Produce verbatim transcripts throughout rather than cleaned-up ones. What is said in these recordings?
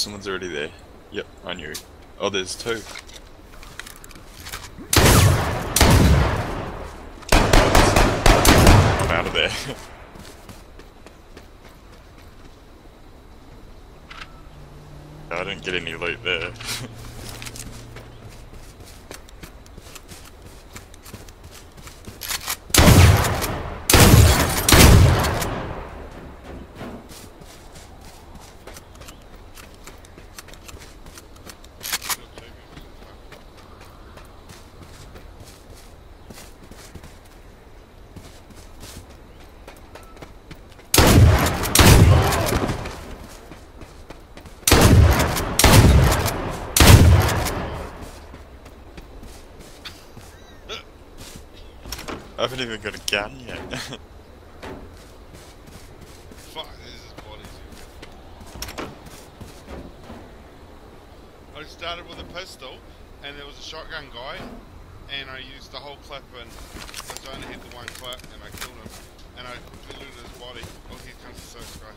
someone's already there. Yep, I knew. Oh, there's two. I'm out of there. I didn't get any loot there. I haven't even got a gun yet. Fuck, this is bodies. I started with a pistol, and there was a shotgun guy, and I used the whole clip, and I was only hit the one clip, and I killed him, and I quickly looted his body. Oh, here comes the search guy.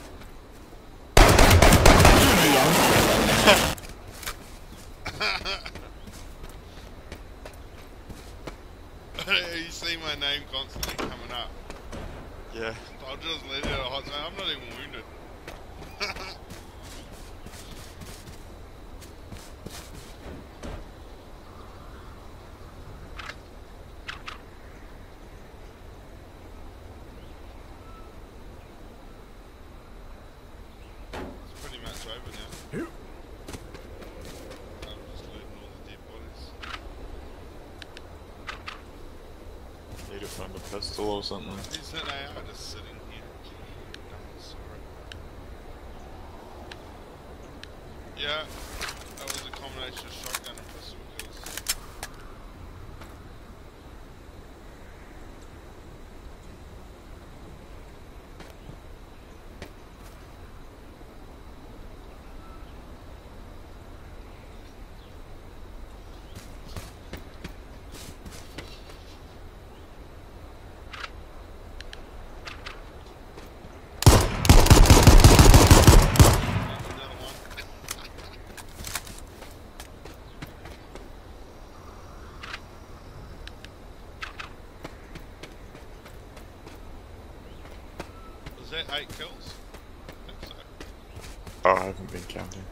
You see my name constantly coming up. Yeah. I'll just let it out. I'm not even wounded. It's pretty much over now. I'm just looting all the dead bodies. Need to find a pistol or something. Is an A R just sitting here? No, sorry. Yeah, that was a combination of shotgun and pistol kills. Is that eight kills? I think so. Oh, I haven't been counting.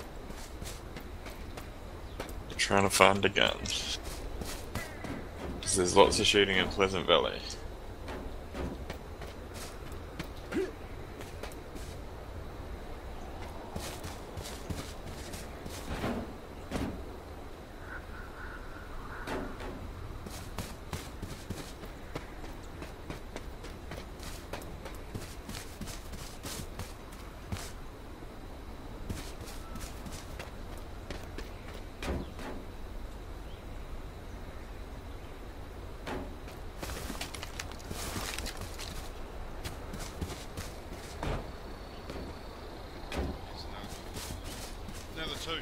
I'm trying to find a gun. Because there's lots of shooting in Pleasant Valley. Another two.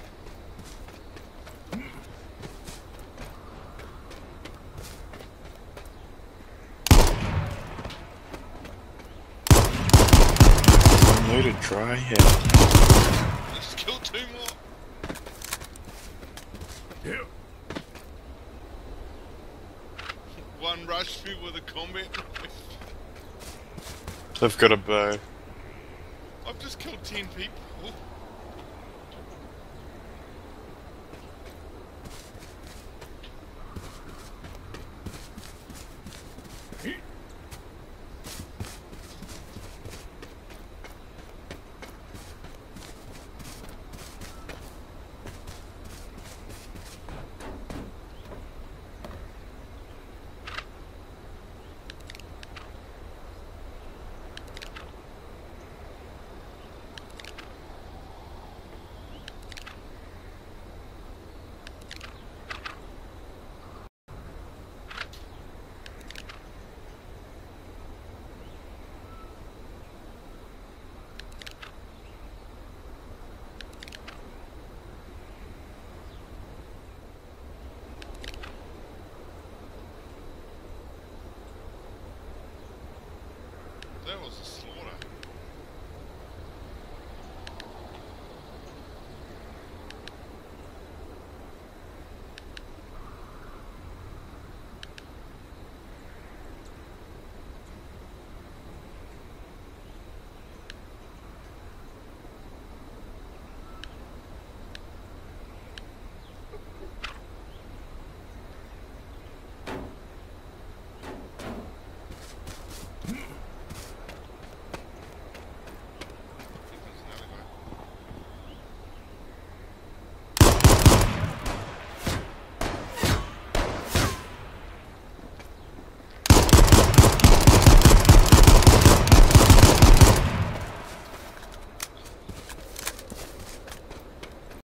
Unloaded dry here. Just killed two more. Yeah. One rushed me with a combat knife. They've got a bow. I've just killed ten people. That was a